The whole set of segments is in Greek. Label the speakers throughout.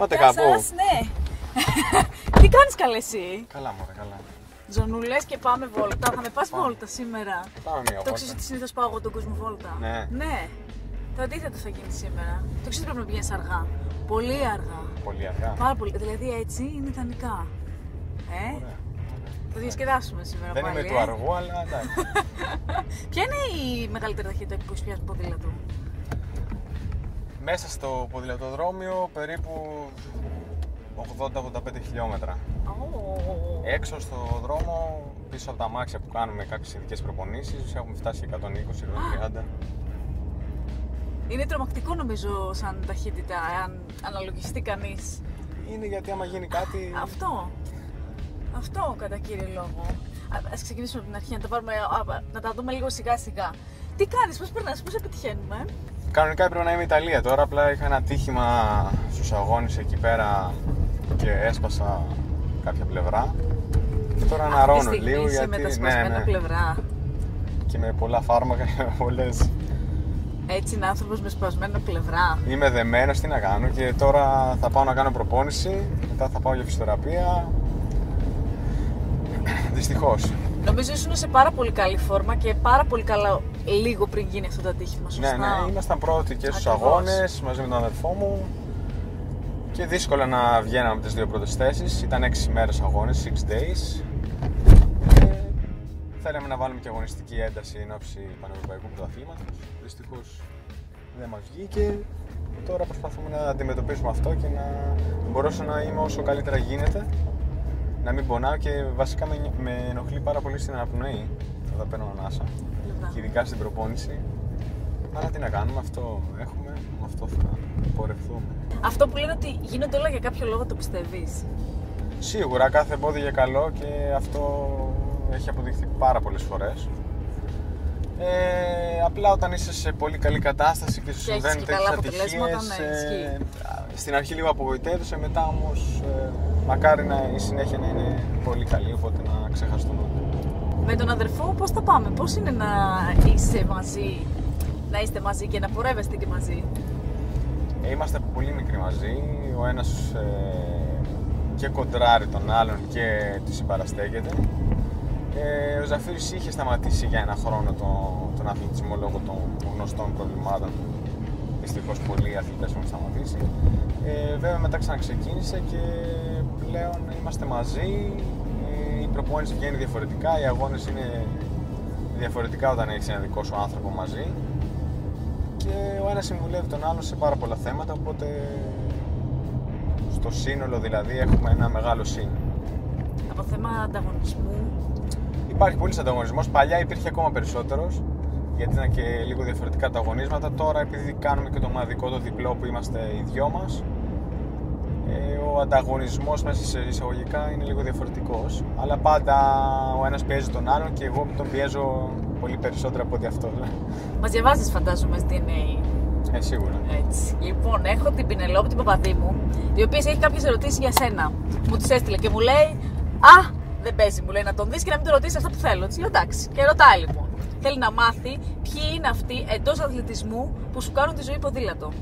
Speaker 1: Πάτε κάπου?
Speaker 2: Ναι. Τι κάνεις καλέ εσύ?
Speaker 1: Καλά μωρέ, καλά.
Speaker 2: Ζωνούλες και πάμε βόλτα. Θα με πας βόλτα σήμερα?
Speaker 1: Πάμε μια
Speaker 2: Το
Speaker 1: βόλτα.
Speaker 2: ξέρεις ότι συνήθως πάω εγώ τον κόσμο βόλτα?
Speaker 1: Ναι.
Speaker 2: Ναι. Το αντίθετο θα γίνει σήμερα. Το ξέρεις πρέπει να πηγαίνεις αργά. Πολύ αργά.
Speaker 1: Πολύ αργά.
Speaker 2: Πάρα πολύ. Δηλαδή έτσι είναι ιδανικά.
Speaker 1: Ωραία.
Speaker 2: Θα διασκεδάσουμε σήμερα
Speaker 1: Δεν
Speaker 2: πάλι.
Speaker 1: είμαι του αργού, αλλά εντάξει.
Speaker 2: Ποια είναι η μεγαλύτερη ταχύτητα που έχεις πιάσει ποδήλατο?
Speaker 1: Μέσα στο ποδηλατοδρόμιο περίπου 80-85 χιλιόμετρα. Έξω στο δρόμο, πίσω από τα αμάξια που κάνουμε κάποιες ειδικές προπονήσεις, έχουμε φτάσει 120-130.
Speaker 2: Είναι τρομακτικό νομίζω σαν ταχύτητα, αν αναλογιστεί κανείς.
Speaker 1: Είναι γιατί άμα γίνει κάτι...
Speaker 2: Αυτό κατά κύριο λόγο. Ας ξεκινήσουμε από την αρχή, να τα δούμε λίγο σιγά σιγά. Τι κάνεις, πώς περνάς, πώς επιτυχαίνουμε?
Speaker 1: Κανονικά έπρεπε να είμαι Ιταλία, τώρα απλά είχα ένα ατύχημα στους αγώνες εκεί πέρα και έσπασα κάποια πλευρά. Και τώρα αναρώνω λίγο γιατί...
Speaker 2: με τα σπασμένα πλευρά.
Speaker 1: Και με πολλά φάρμακα και με πολλές...
Speaker 2: Έτσι είναι άνθρωπος με σπασμένα πλευρά.
Speaker 1: Είμαι δεμένος, τι να κάνω, και τώρα θα πάω να κάνω προπόνηση, μετά θα πάω για φυσιοθεραπεία. Δυστυχώς.
Speaker 2: Νομίζω ήσουν σε πάρα πολύ καλή φόρμα και πάρα πολύ καλά λίγο πριν γίνει αυτό το ατύχημα, σωστά?
Speaker 1: Ναι, ήμασταν πρώτοι και στους αγώνες μαζί με τον αδερφό μου και δύσκολα να βγαίναμε από τις δύο πρώτες θέσεις. Ήταν 6 μέρες αγώνες, 6 days. Θέλαμε να βάλουμε και αγωνιστική ένταση εν ώψη πανευρωπαϊκού πρωταθλήματος. Δυστυχώς δεν μας βγήκε. Τώρα προσπαθούμε να αντιμετωπίσουμε αυτό και να μπορέσω να είμαι όσο καλύτερα γίνεται. Να μην πονάω και βασικά με ενοχλεί πάρα πολύ στην αναπνοή όταν παίρνω ανάσα. Και ειδικά στην προπόνηση. Αλλά τι να κάνουμε, αυτό έχουμε, με αυτό θα πορευτούμε.
Speaker 2: Αυτό που λένε ότι γίνονται όλα για κάποιο λόγο, το πιστεύεις?
Speaker 1: Σίγουρα κάθε εμπόδιο για καλό και αυτό έχει αποδειχθεί πάρα πολλές φορές. Απλά όταν είσαι σε πολύ καλή κατάσταση και σου συμβαίνουν τέτοιες ατυχίες, στην αρχή λίγο απογοητεύεσαι, μετά όμως μακάρι η συνέχεια να είναι πολύ καλή, οπότε να ξεχαστούν όλα.
Speaker 2: Με τον αδερφό πώς θα πάμε, πώς είναι να είστε μαζί και να πορεύεστε και μαζί?
Speaker 1: Είμαστε από πολύ μικροί μαζί, ο ένας και κοντράρει τον άλλον και τη συμπαραστέκεται. Ο Ζαφύρης είχε σταματήσει για ένα χρόνο τον αθλητισμό λόγω των γνωστών προβλημάτων. Δυστυχώς πολλοί αθλητές έχουν σταματήσει. Βέβαια μετά ξαναξεκίνησε και πλέον είμαστε μαζί. Η προπόνηση βγαίνει διαφορετικά, οι αγώνες είναι διαφορετικά όταν έχεις ένα δικό σου άνθρωπο μαζί. Και ο ένας συμβουλεύει τον άλλον σε πάρα πολλά θέματα, οπότε στο σύνολο δηλαδή έχουμε ένα μεγάλο σύνολο.
Speaker 2: Από θέμα ανταγωνισμού?
Speaker 1: Υπάρχει πολύς ανταγωνισμός. Παλιά υπήρχε ακόμα περισσότερος, γιατί ήταν και λίγο διαφορετικά τα αγωνίσματα. Τώρα, επειδή κάνουμε και το μοναδικό το διπλό που είμαστε οι δυο μας, ο ανταγωνισμός μέσα σε εισαγωγικά είναι λίγο διαφορετικός. Αλλά πάντα ο ένας πιέζει τον άλλον και εγώ τον πιέζω πολύ περισσότερο από ό,τι αυτό.
Speaker 2: Μας διαβάζεις φαντάζομαι στην DNA?
Speaker 1: Σίγουρα.
Speaker 2: Έτσι. Λοιπόν, έχω την Πινελόπη την Παπαδήμου, η οποία έχει κάποιες ερωτήσεις για σένα. Μου τις έστειλε και μου λέει: Α, δεν παίζει, μου λέει, να τον δεις και να μην τον ρωτήσεις αυτά που θέλω. Της λέω εντάξει. Και ρωτάει λοιπόν. Θέλει να μάθει ποιοι είναι αυτοί εντός αθλητισμού που σου κάνουν τη ζωή ποδήλατο.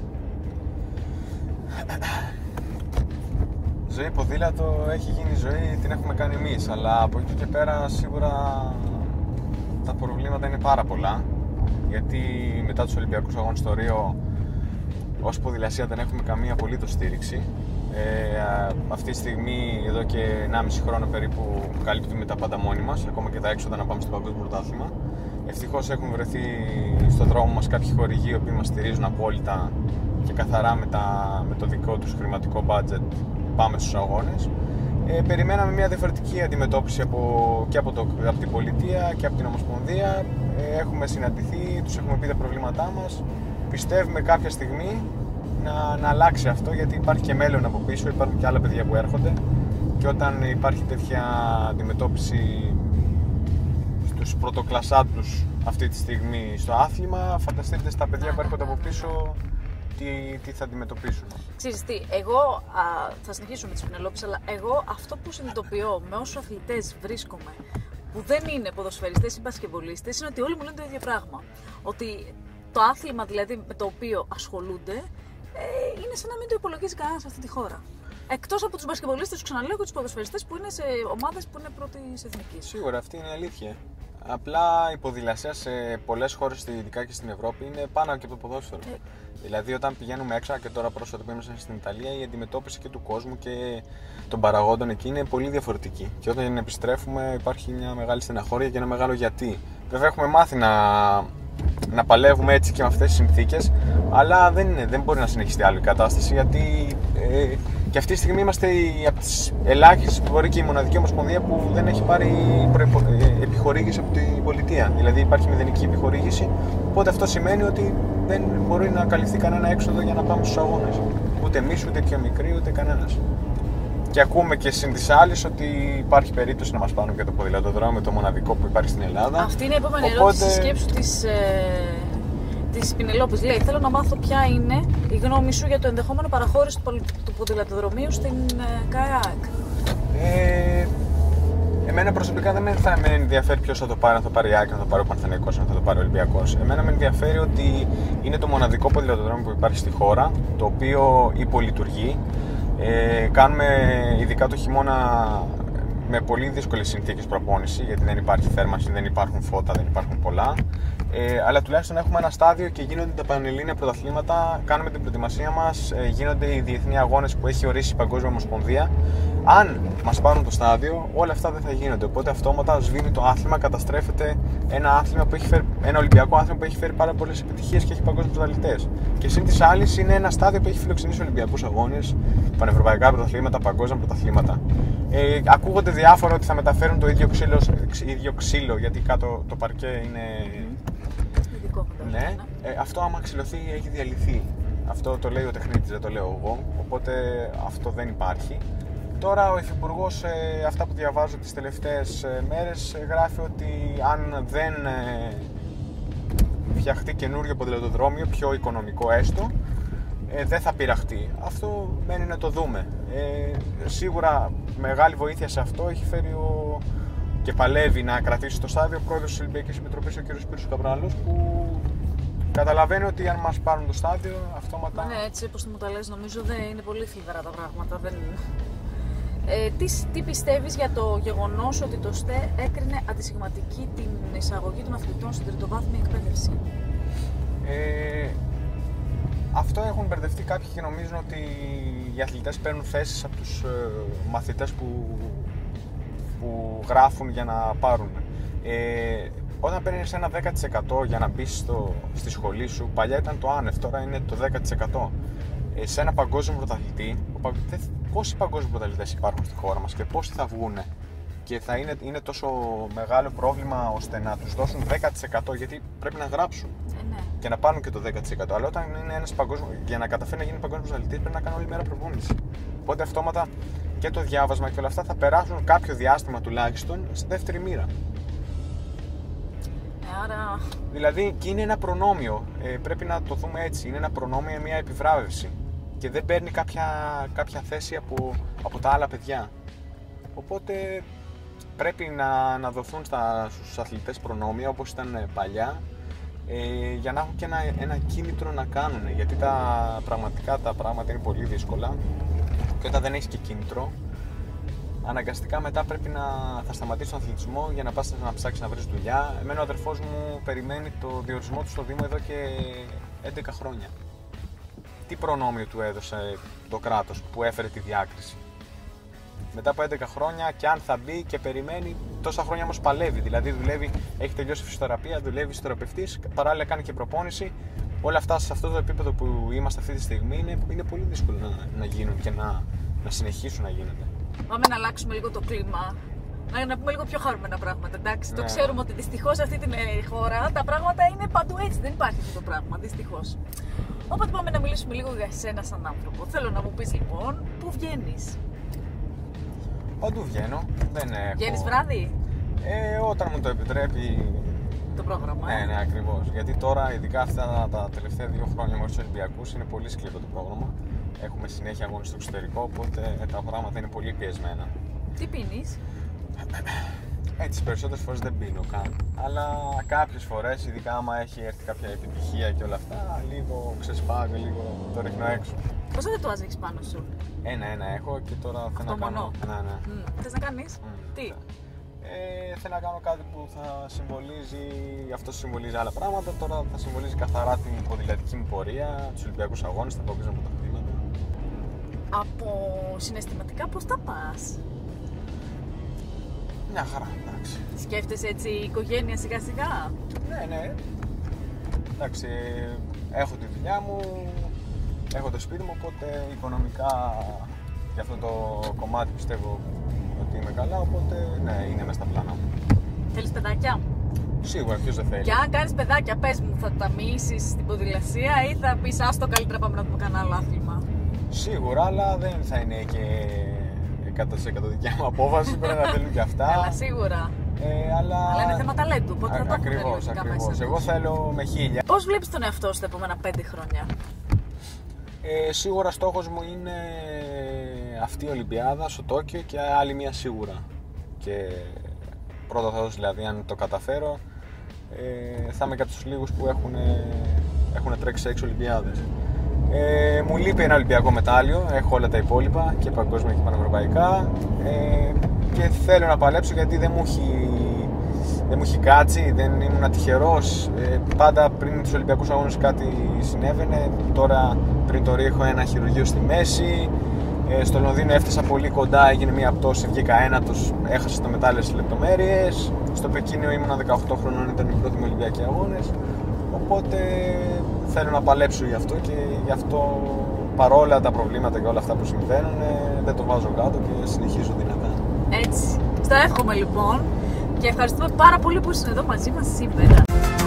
Speaker 1: Ζωή ποδήλατο έχει γίνει ζωή, την έχουμε κάνει εμείς, αλλά από εκεί και πέρα σίγουρα τα προβλήματα είναι πάρα πολλά, γιατί μετά τους Ολυμπιακούς Αγώνες στο Ρίο ως ποδηλασία δεν έχουμε καμία απολύτως στήριξη. Αυτή τη στιγμή εδώ και 1,5 χρόνο περίπου καλύπτουμε τα πάντα μόνοι μας, ακόμα και τα έξοδα να πάμε στο παγκόσμιο πρωτάθλημα. Ευτυχώς έχουν βρεθεί στον δρόμο μας κάποιοι χορηγοί οι οποίοι μας στηρίζουν απόλυτα και καθαρά με το δικό τους χρηματικό budget πάμε στους αγώνες. Περιμέναμε μια διαφορετική αντιμετώπιση και από την πολιτεία και από την Ομοσπονδία. Έχουμε συναντηθεί, τους έχουμε πει τα προβλήματά μας. Πιστεύουμε κάποια στιγμή να αλλάξει αυτό, γιατί υπάρχει και μέλλον από πίσω, υπάρχουν και άλλα παιδιά που έρχονται και όταν υπάρχει τέτοια αντιμετώπιση στους πρωτοκλασσάτους αυτή τη στιγμή στο άθλημα, φανταστείτε στα παιδιά που έρχονται από πίσω τι θα αντιμετωπίσουν.
Speaker 2: Ξέρεις τι, εγώ θα συνεχίσω με τις Πινελόπης, αλλά εγώ αυτό που συνειδητοποιώ με όσους αθλητές βρίσκομαι που δεν είναι ποδοσφαιριστές ή μπασκετμπολίστες είναι ότι όλοι μου λένε το ίδιο πράγμα. Ότι το άθλημα δηλαδή με το οποίο ασχολούνται είναι σαν να μην το υπολογίζει κανένας σε αυτή τη χώρα. Εκτός από τους μπασκετμπολίστες, τους ξαναλέω, και τους ποδοσφαιριστές που είναι σε ομάδες που είναι πρώτης εθνικής.
Speaker 1: Σίγουρα, αυτή είναι η αλήθεια. Απλά η ποδηλασία σε πολλές χώρες, ειδικά και στην Ευρώπη, είναι πάνω και από το ποδόσφαιρο. Δηλαδή, όταν πηγαίνουμε έξω, και τώρα πρόσφατα που ήμασταν στην Ιταλία, η αντιμετώπιση και του κόσμου και των παραγόντων εκεί είναι πολύ διαφορετική. Και όταν επιστρέφουμε, υπάρχει μια μεγάλη στεναχώρια και ένα μεγάλο γιατί. Βέβαια, έχουμε μάθει να παλεύουμε έτσι και με αυτές τις συνθήκες, αλλά δεν μπορεί να συνεχιστεί άλλη κατάσταση, γιατί και αυτή τη στιγμή είμαστε από τις ελάχιστες, μπορεί και η μοναδική ομοσπονδία που δεν έχει πάρει επιχορήγηση από την πολιτεία. Δηλαδή υπάρχει μηδενική επιχορήγηση, οπότε αυτό σημαίνει ότι δεν μπορεί να καλυφθεί κανένα έξοδο για να πάμε στους αγώνες. Ούτε εμείς, ούτε πιο μικροί, ούτε κανένας. Και ακούμε και συν της άλλης ότι υπάρχει περίπτωση να μας πάρουν και το ποδηλατοδρόμιο, το μοναδικό που υπάρχει στην Ελλάδα.
Speaker 2: Αυτή είναι η επόμενη ερώτηση σκέψου της Πινελόπης. Λέει, θέλω να μάθω ποια είναι η γνώμη σου για το ενδεχόμενο παραχώρηση του ποδηλατοδρομίου στην ΚΑΕΑΚ.
Speaker 1: Εμένα προσωπικά δεν θα με ενδιαφέρει ποιος θα το πάρει, αν θα πάρει η ΑΕΚ, αν θα το πάρει ο Παναθηναϊκός, αν θα το πάρει ο Ολυμπιακός. Εμένα με ενδιαφέρει ότι είναι το μοναδικό ποδηλατοδρόμιο που υπάρχει στη χώρα, το οποίο υπολειτουργεί. Κάνουμε ειδικά το χειμώνα με πολύ δύσκολες συνθήκες προπόνηση, γιατί δεν υπάρχει θέρμανση, δεν υπάρχουν φώτα, δεν υπάρχουν πολλά. Αλλά τουλάχιστον έχουμε ένα στάδιο και γίνονται τα πανελλήνια πρωταθλήματα, κάνουμε την προετοιμασία μας, γίνονται οι διεθνείς αγώνες που έχει ορίσει η Παγκόσμια Ομοσπονδία. Αν μας πάρουν το στάδιο, όλα αυτά δεν θα γίνονται. Οπότε αυτόματα σβήνει το άθλημα, καταστρέφεται ένα Ολυμπιακό άθλημα που έχει φέρει πάρα πολλές επιτυχίες και έχει παγκόσμιους πρωταθλητές. Και συν της άλλης είναι ένα στάδιο που έχει φιλοξενήσει Ολυμπιακούς αγώνες, πανευρωπαϊκά πρωταθλήματα, παγκόσμια πρωταθλήματα. Ακούγονται διάφορα ότι θα μεταφέρουν το ίδιο ξύλο, γιατί κάτω το παρκέ είναι. Ναι, αυτό άμα ξυλωθεί έχει διαλυθεί. Αυτό το λέει ο τεχνίτης, δεν το λέω εγώ. Οπότε αυτό δεν υπάρχει. Τώρα ο Υφυπουργός, αυτά που διαβάζω τις τελευταίες μέρες, γράφει ότι αν δεν φτιαχτεί καινούριο ποδηλατοδρόμιο, πιο οικονομικό έστω, δεν θα πειραχτεί. Αυτό μένει να το δούμε. Σίγουρα μεγάλη βοήθεια σε αυτό έχει φέρει και παλεύει να κρατήσει το στάδιο ο πρόεδρος της Ολυμπιακής Επιτροπής, ο κ. Σπύρος Καμπράλος, που καταλαβαίνει ότι αν μας πάρουν το στάδιο, αυτόματα.
Speaker 2: Ναι, έτσι όπως μου τα λες, νομίζω δεν είναι πολύ θλιβερά τα πράγματα. Τι πιστεύεις για το γεγονός ότι το ΣΤΕ έκρινε αντισυγματική την εισαγωγή των αθλητών στην τριτοβάθμια εκπαίδευση?
Speaker 1: Αυτό έχουν μπερδευτεί κάποιοι και νομίζουν ότι οι αθλητές παίρνουν θέσεις από τους μαθητές που γράφουν για να πάρουν. Όταν παίρνεις ένα 10% για να μπεις στη σχολή σου, παλιά ήταν το άνευ, τώρα είναι το 10%. Σε ένα παγκόσμιο πρωταθλητή, πόσοι παγκόσμιοι πρωταθλητές υπάρχουν στη χώρα μας και πόσοι θα βγούνε, και θα είναι τόσο μεγάλο πρόβλημα ώστε να τους δώσουν 10%, γιατί πρέπει να γράψουν και να πάρουν και το 10%. Αλλά όταν είναι ένας για να καταφέρει να γίνει παγκόσμιος πρωταθλητής, πρέπει να κάνει όλη μέρα προπόνηση. Οπότε αυτόματα και το διάβασμα και όλα αυτά θα περάσουν κάποιο διάστημα τουλάχιστον στη δεύτερη μοίρα.
Speaker 2: Άρα.
Speaker 1: Δηλαδή, και είναι ένα προνόμιο. Πρέπει να το δούμε έτσι. Είναι ένα προνόμιο, μια επιβράβευση. Και δεν παίρνει κάποια θέση από τα άλλα παιδιά. Οπότε πρέπει να δοθούν στους αθλητές προνόμια όπως ήταν παλιά, για να έχουν και ένα κίνητρο να κάνουν. Γιατί πραγματικά τα πράγματα είναι πολύ δύσκολα. Και όταν δεν έχεις και κίνητρο, αναγκαστικά μετά θα σταματήσει τον αθλητισμό για να πας να ψάξεις να βρεις δουλειά. Εμένα ο αδερφός μου περιμένει το διορισμό του στο Δήμο εδώ και 11 χρόνια. Τι προνόμιο του έδωσε το κράτος που έφερε τη διάκριση? Μετά από 11 χρόνια, και αν θα μπει και περιμένει, τόσα χρόνια όμως παλεύει. Δηλαδή δουλεύει, έχει τελειώσει φυσιοθεραπεία, δουλεύει φυσιοθεραπευτής, παράλληλα κάνει και προπόνηση. Όλα αυτά σε αυτό το επίπεδο που είμαστε αυτή τη στιγμή είναι πολύ δύσκολο να γίνουν και να συνεχίσουν να γίνονται.
Speaker 2: Πάμε να αλλάξουμε λίγο το κλίμα, να πούμε λίγο πιο χαρούμενα πράγματα, εντάξει. Το ξέρουμε ότι δυστυχώς σε αυτή την χώρα τα πράγματα είναι παντού έτσι, δεν υπάρχει αυτό το πράγμα, δυστυχώς. Οπότε πάμε να μιλήσουμε λίγο για εσένα σαν άνθρωπο. Θέλω να μου πεις λοιπόν, πού βγαίνεις?
Speaker 1: Παντού βγαίνω, δεν έχω.
Speaker 2: Βγαίνεις βράδυ?
Speaker 1: Όταν μου το επιτρέπει
Speaker 2: το πρόγραμμα.
Speaker 1: Ναι, ακριβώς. Γιατί τώρα, ειδικά αυτά τα τελευταία 2 χρόνια με τους Ολυμπιακούς, είναι πολύ σκληρό το πρόγραμμα. Έχουμε συνέχεια αγώνες στο εξωτερικό, οπότε τα πράγματα είναι πολύ πιεσμένα.
Speaker 2: Τι πίνεις?
Speaker 1: Τις περισσότερες φορές δεν πίνω καν. Αλλά κάποιες φορές, ειδικά άμα έχει έρθει κάποια επιτυχία και όλα αυτά, λίγο ξεσπάει, λίγο το ρίχνω έξω.
Speaker 2: Πόσα τατουάζ έχεις πάνω σου?
Speaker 1: Ένα έχω και τώρα θέλω να κάνω. Ναι.
Speaker 2: Θες να κάνεις? Τι?
Speaker 1: Θέλω να κάνω κάτι που θα συμβολίζει, αυτό συμβολίζει άλλα πράγματα. Τώρα θα συμβολίζει καθαρά την ποδηλατική μου πορεία, τους Ολυμπιακούς Αγώνες, τα παγκόσμια πρωταθλήματα.
Speaker 2: Από συναισθηματικά πώς τα πας?
Speaker 1: Μια χαρά, εντάξει.
Speaker 2: Σκέφτεσαι έτσι η οικογένεια σιγά σιγά?
Speaker 1: Ναι. Εντάξει, έχω τη δουλειά μου, έχω το σπίτι μου, οπότε οικονομικά για αυτό το κομμάτι πιστεύω ότι είμαι καλά, οπότε ναι, είναι μέσα στα πλάνα μου.
Speaker 2: Θέλεις παιδάκια?
Speaker 1: Σίγουρα, ποιος δεν θέλει.
Speaker 2: Και αν κάνεις παιδάκια, πες μου, θα τα μοιήσεις στην ποδηλασία ή θα πεις άστο καλύτερα πάμε να δούμε κανένα άλλο άθλημα?
Speaker 1: Σίγουρα, αλλά δεν θα είναι και 100% δικιά μου απόφαση, πρέπει να θέλουν και αυτά.
Speaker 2: Καλά, σίγουρα. Αλλά είναι θέμα ταλέντου, οπότε θα το έχουμε λογικά μέσα.
Speaker 1: Εγώ θέλω με 1000.
Speaker 2: Πώς βλέπεις τον εαυτό σου τα επόμενα 5 χρόνια?
Speaker 1: Σίγουρα στόχος μου είναι αυτή η Ολυμπιάδα στο Τόκιο και άλλη μια σίγουρα. Και πρώτα θα δώσω, δηλαδή, αν το καταφέρω, θα είμαι και από τους λίγους που έχουν τρέξει σε 6 Ολυμπιάδες. Μου λείπει ένα Ολυμπιακό μετάλλιο, έχω όλα τα υπόλοιπα και παγκόσμια και πανευρωπαϊκά, και θέλω να παλέψω γιατί δεν μου έχει κάτσει, δεν ήμουν τυχερός. Πάντα πριν τους Ολυμπιακούς Αγώνες κάτι συνέβαινε. Τώρα πριν το Ρίο έχω ένα χειρουργείο στη μέση. Στο Λονδίνο έφτασα πολύ κοντά, έγινε μια πτώση, βγήκα ένατος, έχασα το μετάλλιο στις λεπτομέρειες. Στο Πεκίνιο ήμουνα 18 χρονών, ήταν οι πρώτοι μου Ολυμπιακοί Αγώνες. Οπότε θέλω να παλέψω γι' αυτό και γι' αυτό, παρόλα τα προβλήματα και όλα αυτά που συμβαίνουν, δεν το βάζω κάτω και συνεχίζω δυνατά.
Speaker 2: Έτσι. Στο εύχομαι λοιπόν και ευχαριστούμε πάρα πολύ που ήσουν εδώ μαζί μας σήμερα.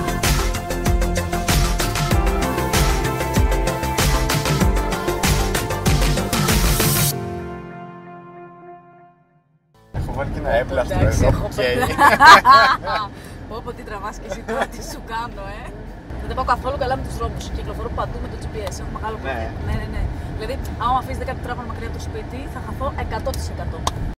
Speaker 1: Έχω βάλει και ένα έπλαστρο εδώ.
Speaker 2: Πω τι τραβάς και εσύ τώρα, τι σου κάνω, Δεν τα πάω καθόλου καλά με τους δρόμους. Κυκλοφορώ παντού με το GPS, έχω μεγάλο πρόβλημα. Ναι. Δηλαδή, άμα αφήσεις 10 τετράγωνα μακριά από το σπίτι, θα χαθώ 100%.